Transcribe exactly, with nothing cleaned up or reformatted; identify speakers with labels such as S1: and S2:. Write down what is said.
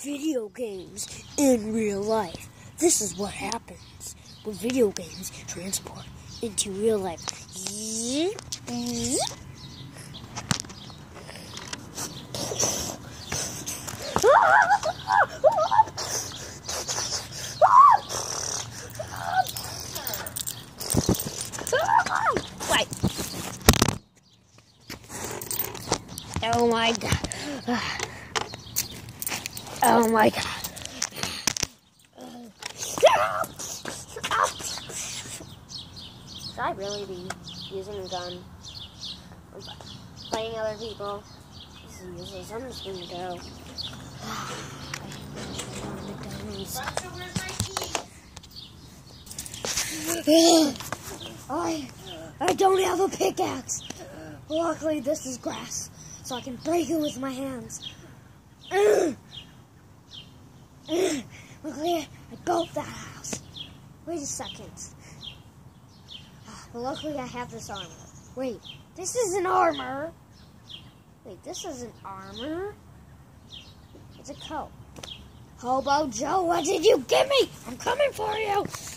S1: video games in real life. This is what happens when video games transport into real life. Wait. Oh my god. Oh my god. Should I really be using a gun? I'm fighting other people. This is useless. I'm just gonna go. I, I don't have a pickaxe. Luckily, this is grass, so I can break it with my hands. Luckily, I built that house. Wait a second. But luckily, I have this armor. Wait, this isn't armor. Wait, this isn't armor. It's a coat. Hobo Joe, what did you give me? I'm coming for you.